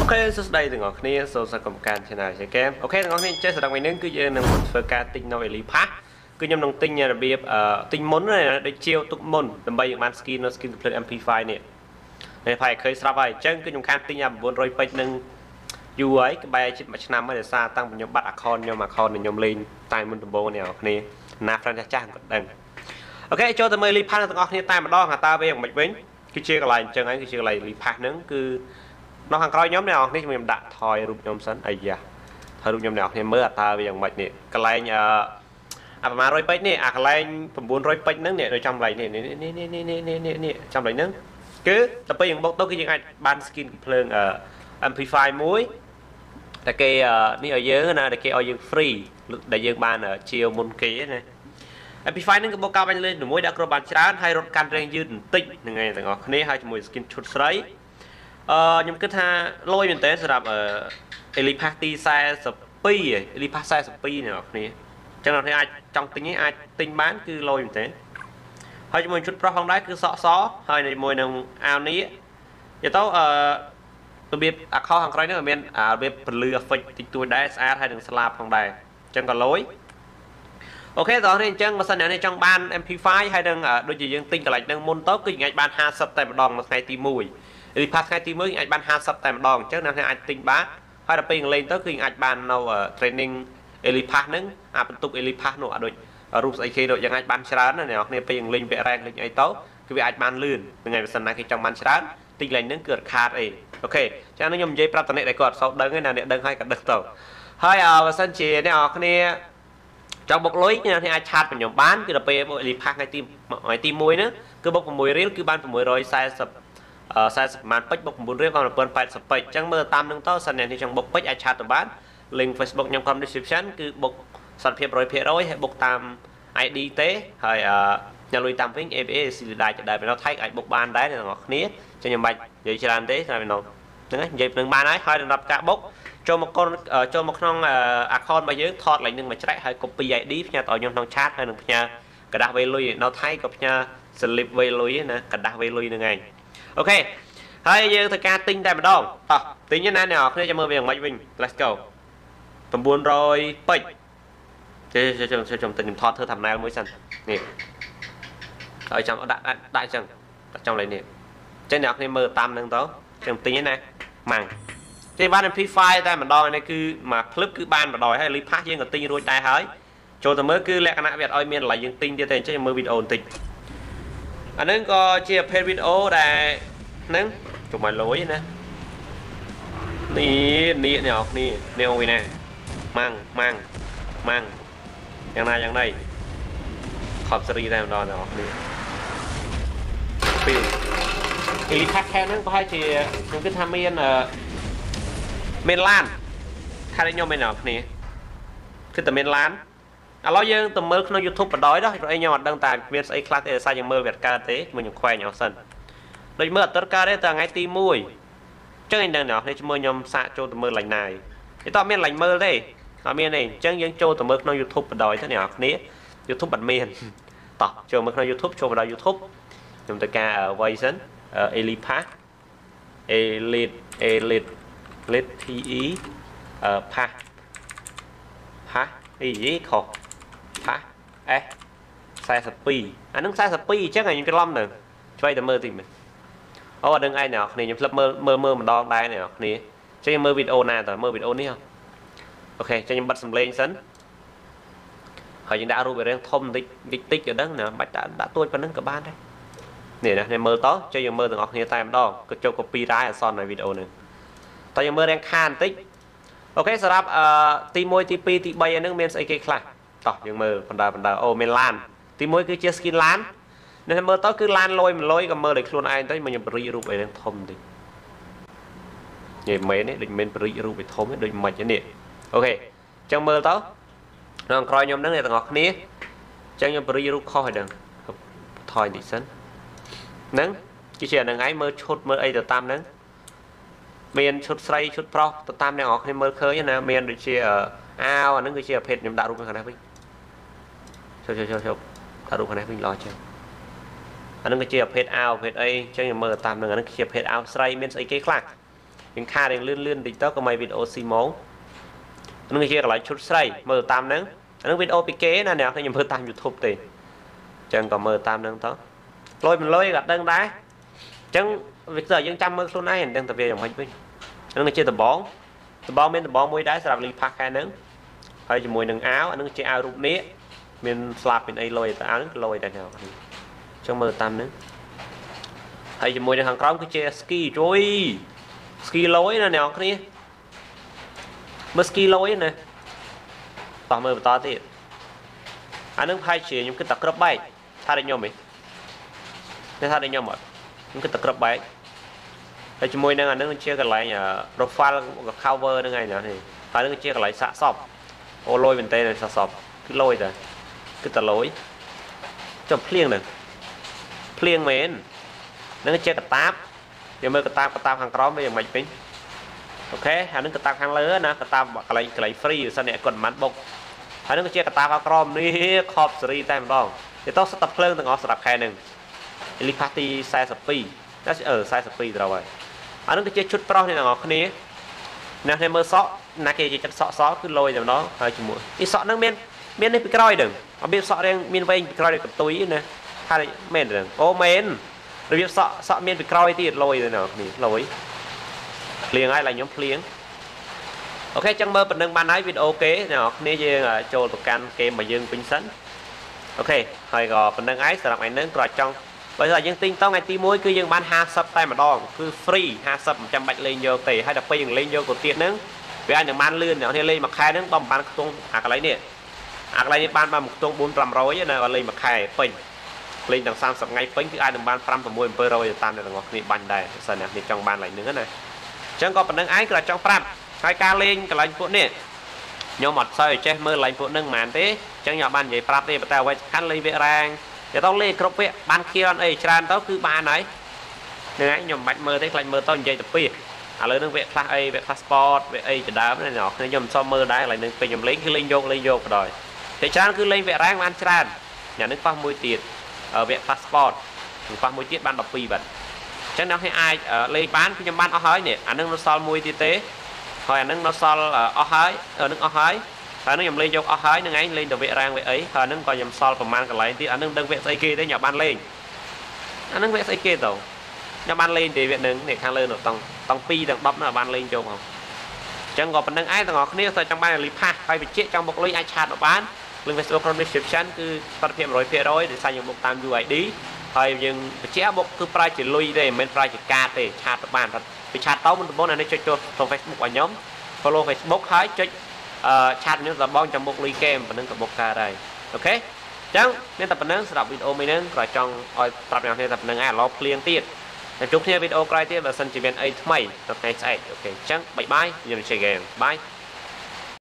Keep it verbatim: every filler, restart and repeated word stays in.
Ok, sau đây thì ngọc kia sau sẽ cầm can trên này sẽ kém. Ok, ngọc kia chơi sẽ đọc mấy nướng cứ như là một phần ca tinh nói lý phát. Cứ nhầm đồng tinh nhà là biệt tinh món này để chiêu tụ môn đầm bay man skin nó skin play em pê năm này. Này phải khơi sao vậy? Chân cứ nhầm can tinh nhà bốn rồi page nâng dù ấy cái bài chích mặt năm mới để xa tăng một nhóm bắt account nhưng mà account này nhóm lên tại môn bố này ngọc kia nạp ra trang còn đằng. Ok, cho tôi mới lý phát ngọc kia tại mà đo hả ta về một mạch bính. Cứ chia cái lại chân ấy cứ chia lại lý phát nướng cứ nó hàng coi nhóm nàoនេះខ្ញុំដាក់ថយរូបខ្ញុំសិនអាយ៉ាថយរូបខ្ញុំអ្នកគ្នាមើលតើវាយ៉ាងម៉េចនេះកន្លែងអអាប្រហែល100ពេជ្រនេះអាកន្លែង900ពេជ្រហ្នឹងនេះនៅចំកន្លែងនេះនេះនេះនេះនេះនេះនេះចំកន្លែងហ្នឹងគឺទៅពេលយើងបុកទៅគឺយើងអាចបាន skin ភ្លើង em pê năm មួយតែគេនេះឲ្យយើងណាតែគេឲ្យយើង free ដែលយើងបានជាមុនគេណា em pê năm ហ្នឹងក៏បុកកោបបាញ់លេងជាមួយដាក់គ្រាប់បានច្រើនហើយរត់កាន់រែងយឺតបន្តិចហ្នឹងឯងទាំងអស់គ្នាហើយជាមួយ skin ឈុតស្រីអឺខ្ញុំគិតថាលយមែនតើសម្រាប់អេលីផាសទី42អេលីផាស42អ្នកនរគ្នាអញ្ចឹងអ្នកនរអាចចង់ទិញឯងអាចទិញបានគឺលយមែនតើហើយជាមួយชุดប្រុសផងដែរគឺសក់សហើយជាមួយនឹងអាវនេះនិយាយទៅអឺរបៀបអាខុសខាងក្រោយនេះមានរបៀបពលឺ effect តិចតួចដែរស្អាតហើយនឹងស្លាបផងដែរអញ្ចឹងក៏លយអូខេតោះនេះអញ្ចឹងបើសិនអ្នកនេះចង់បាន em pê năm ហើយនឹងដូចជាយើងទិញកន្លែងហ្នឹងមុនទៅគឺយើងអាចបាន50តែម្ដងនៅថ្ងៃទី1អេលីផាសថ្ងៃទី1អាចបាន50តែម្ដងអញ្ចឹងអ្នកអាចទិញបានហើយដល់ពេលលេងទៅគឺអាចបាននៅ training អេលីផាសហ្នឹងអាបន្ទុកអេលីផាសនោះអាដូចរូបស្អីគេដូចយើងអាចបានច្រើនណាអ្នកគ្នាពេលលេងពាក់រ៉ែងលេងអីទៅគឺវាអាចបានលឿនថ្ងៃបើសិនណាគេចង់បានច្រើនទិញលេងហ្នឹងគឺអត់ខាតអីអូខេអញ្ចឹងខ្ញុំនិយាយប្រាប់តអ្នកដែលគាត់អត់សូវដឹងទេណាអ្នកដឹងហើយក៏ដឹងទៅហើយបើសិនជាអ្នកគ្នាចង់បុកលុយអ្នកគ្នាអាចឆាតបញ្ញបានគឺដល់ពេលអេលីផាសថ្ងៃទីថ្ងៃទី1ហ្នឹងគឺបុក6រៀលគឺបាន640អឺ40ប្រហែលពេជ្របុក9រៀលក៏1080ពេជ្រអញ្ចឹងមើលតាមនឹងទៅសិនអ្នកនេះចង់បុកពេជ្រអាចឆាតទៅបាន link Facebook ខ្ញុំក្នុង description គឺបុកសន្តិភាព 100% ហើយបុកតាម i đê ទេហើយអឺញ៉ាំលុយតាមវិញ a pê a ស៊ីលីដាដែរនៅថៃអាចបុកបានដែរអ្នកនរគ្នាអញ្ចឹងខ្ញុំបាច់និយាយច្រើនទេតែនៅហ្នឹងហើយនិយាយនឹងបានហើយហើយសម្រាប់ការបុកចូលមកកូនចូលមកក្នុង account របស់យើងថតលេខនឹងមួយច្រែកហើយ copy i đê ផ្ញើទៅឲ្យខ្ញុំក្នុង chat ហើយនឹងផ្ញើกระดาษវេលុយនៅថៃក៏ផ្ញើ slip វេលុយណាกระดาษវេលុយនឹងឯងអូខេហើយយើងធ្វើការទិញតែម្ដងតោះទិញណាអ្នកនរគ្នាចាំមើលវាយ៉ាងម៉េចវិញ let's go 900ពេជ្រចេះចាំចាំទិញខ្ញុំថតធ្វើ thumbnail មួយសិននេះឲ្យចាំដាក់ដាក់អញ្ចឹងដាក់ចំលេខនេះចេះអ្នកនរគ្នាមើលតាមនឹងទៅចាំទិញណាម៉ាំងចេះបាន em pê năm តែម្ដងនេះគឺមួយ clip គឺបានម្ដងហើយលីផាសយើងក៏ទិញរួចដែរហើយចូលទៅមើលគឺលក្ខណៈវាអត់ឲ្យមានតម្លៃយើងទិញទៀតទេអញ្ចឹងមើលវីដេអូបន្តិចអានឹងក៏ជា page វីដេអូដែលហ្នឹងជុំឲ្យលុយណានេះនេះអ្នកនរគ្នានេះអូយណាម៉ាំងម៉ាំងម៉ាំងយ៉ាងណាយ៉ាងណីខប់សេរីតែម្ដងអ្នកនរគ្នាពីអេលីផាសខែហ្នឹងប្រហែលជាខ្ញុំគិតថាមានមានឡានខែខ្ញុំមានអ្នកនរគ្នាគឺតែមានឡានឥឡូវយើងទៅមើលក្នុង YouTube បដ ாய் ដល់ព្រោះអីខ្ញុំអត់ដឹងតែមានស្អីខ្លះទេសារយើងមើលវាអត់កើតទេមួយខ្ញុំខ្វែងអស់សិនដូចមើលអត់កើតទេតែថ្ងៃទី1អញ្ចឹងឯងដឹងអ្នកនេះជាមួយខ្ញុំសាកចូលទៅមើលឡាញណាយវាតើមានឡាញមើលទេអត់មានទេអញ្ចឹងយើងចូលទៅមើលក្នុង YouTube បដ ாய் ទៅអ្នកគ្នា YouTube អត់មានតោះចូលមើលក្នុង YouTube ចូលបដ ாய் YouTube ខ្ញុំទៅការវ៉ៃសិន Elipass Elite Elite Elite pe អឺ pass pass អីយីខុស pass s 42អានឹង42អញ្ចឹងខ្ញុំច្រឡំទៅជួយតែមើលតិចមើលអូអត់ដឹងឯងអ្នកគ្នាខ្ញុំផ្លឹបមើលមើលមើលម្ដងដែរអ្នកគ្នាចេះមើលវីដេអូណាតើមើលវីដេអូនេះអូខេចេះខ្ញុំបិទសំឡេងសិនហើយយើងដាក់រូបរាងធំបន្តិចតិចតិចក៏ដឹងណាបាច់ដាក់ដាក់ទួចប៉ុណ្្នឹងក៏បានដែរនេះណាខ្ញុំមើលតចេះយើងមើលទាំងអស់គ្នាតែម្ដងក៏ចូល copy ដែរអត់សល់នៅវីដេអូនេះតើយើងមើលរាងខានបន្តិចអូខេសម្រាប់អឺទី1ទី2ទី3អានឹងមានស្អីគេខ្លះតោះយើងមើលបណ្ដាបណ្ដាអូមានឡានទី1គឺជា skin ឡាននេះមើលទៅគឺឡានលយមួយលយក៏មើលដោយខ្លួនឯងទៅខ្ញុំបរិយរូបអីហ្នឹងធំតិចនិយាយមែននេះដូចមិនបរិយរូបឯធំទេដូចមិននេះអូខេអញ្ចឹងមើលទៅនៅក្រោយខ្ញុំហ្នឹងអ្នកទាំងអស់គ្នាអញ្ចឹងខ្ញុំបរិយរូបខុសហើយហ្នឹងថយតិចសិនហ្នឹងគឺជាអាហ្នឹងឯងមើលឈុតមើលអីទៅតាមហ្នឹងមានឈុតស្រីឈុតប្រុសទៅតាមអ្នកនរគ្នាមើលឃើញណាមានដូចជាអាវអាហ្នឹងគឺជាប្រភេទខ្ញុំដាក់រូបខាងនេះវិញចូលចូលចូលចូលដាក់រូបខាងនេះវិញល្អជាងអានឹងគឺជាប្រភេទអាវប្រភេទអីអញ្ចឹងខ្ញុំមើលតាមនឹងអានឹងជាប្រភេទអាវស្រីមានស្អីគេខ្លះ những kha đến lươn lươn tiktok có mấy video xì máu nó người chia lại chút say mờ tam nắng nó video bị kế nè nè thì mờ tam youtube thì chẳng có mờ tam nắng đó lôi mình lôi gạt đơn đá chẳng việc giờ dân trăm mơ luôn này đang tập về dòng hành vi nó người chia tập bón tập bón bên tập bón môi đá sẽ làm li pack hai nắng hay chỉ mùi nâng áo nó chia áo rụt nế mình slap bên ấy lôi áo nó lôi đây nào trong mờ tam nắng hay chỉ mùi hàng crom cứ chia ski rồi ski lối nè nào cái này mơ ski lối nè tao mơ to thì anh nó hay chỉ những cái tập gấp bay thay đến nhau mình nên thay đến nhau mọi những cái tập gấp bay hay chỉ mùi nè anh nó chia cái lại nhà profile cover nữa ngày nào thì hay nó chia cái lại xạ sọc ô lôi bên tây này xạ sọc cái lôi rồi cái tập lối cho phliêng này phliêng mến nó chơi cái táp giờ mới cái táp cái táp hàng crom bây giờ mày tính ok hắn nó cái táp hàng lớn nè cái táp cái lấy cái lấy free sau này còn mắn bốc hắn nó chơi cái táp hàng crom đi khop seri tam đong thì tao sẽ tập phơi từng ngõ sẽ đập khai nè elite party size spi nó sẽ ở size spi rồi hắn nó chơi chút pro này là ngõ này nè thêm mơ sọ nãy kia chỉ chặt sọ sọ cứ lôi rồi nó hơi chịu mũi đi sọ nó miên miên đi bị coi đừng ở bên sọ đang miên vay bị coi được túi nè hai mền đừng ô mền rồi biết sọ sọ miên bị coi thì lôi rồi nào thì lôi liền ai là nhóm liền ok chẳng mơ phần nâng ban ấy video ok nào nên như cho tụ can kem mà dương pin sẵn ok hồi gò phần nâng ấy sẽ làm ảnh nâng rồi trong bây giờ dân tin tao ngày tí muối cứ dương bán hai sub tay mà đo cứ free hai sub một trăm bạch lên vô tỷ hay đập pin lên vô của tiền nâng vì anh được ban lươn nào thì lên mà khai nâng bom ban tung à cái lấy nè à cái lấy ban ban một tung bốn trăm rối nè và lên mà khai pin lên đằng sau sập ngay pin cứ ai được ban trăm và mười per rồi tan được ngọc thì ban đây giờ này thì trong ban lại nữa này chẳng có phần nâng ấy là trong pram hai ca lên cái lạnh phụ nè nhưng mặt sao che mưa lạnh phụ nâng màn thế chẳng nhỏ ban vậy pram thì bắt đầu quay khăn lên vệ rang để tao lên cướp vệ ban kia ấy tràn tao cứ ban ấy nên ấy nhom bạch mơ thế lạnh mơ tao vậy tập pi à lớn nâng vệ class A vệ passport vệ A chỉ đá này nhỏ nên nhom so mơ đá lại nâng pin nhom lấy cứ lên vô lên vô rồi thì tràn cứ lên vệ rang ban tràn nhà nước pha môi tiền ở vệ passport pha môi tiết ban đọc pi bật chẳng nào hay ai ở lấy bán cái nhom ban ở hói nè anh nâng nó so môi tiết tế hồi anh nâng nó so ở hói ở nước ở hói hồi nó nhầm lên vô ở hói nâng ấy lên được vệ rang vệ ấy hồi nâng còn nhầm so phần man còn lại thì anh nâng đơn vệ xây kia tới nhà ban lên anh nâng vệ xây kia tàu nhà ban lên thì vệ nâng này khang lên được tầng tầng pi tầng bắp nó ban lên vô không chẳng có phần nâng ai tầng ngọt kia thôi trong ban là lipa phải bị chết trong một lối ai chặt nó bán link Facebook description cứ phát hiện rồi phía rồi để sai những một tam u i dហើយយើងបញ្ជាក់មកគឺប្រើជាលុយទេមិនមែនប្រើជាកាតទេឆាតទៅបានពីឆាតទៅមិនបងនេះចុចចូលក្នុង Facebook របស់ខ្ញុំ follow Facebook ហើយចុចអឺឆាតខ្ញុំទៅបងចាំមុខលុយហ្គេមប៉ុណ្ណឹងក៏បុកកើតហើយអូខេអញ្ចឹងមានតែប៉ុណ្ណឹងសម្រាប់វីដេអូមួយហ្នឹងក៏ចង់ឲ្យប្រាប់អ្នកគ្នាតែប៉ុណ្្នឹងឯងឡោភ្លៀងទៀតតែជួបគ្នាវីដេអូក្រោយទៀតបើសិនជាមានអីថ្មីនៅថ្ងៃស្អែកអូខេអញ្ចឹងបាយបាយខ្ញុំជិះហ្គេមបាយ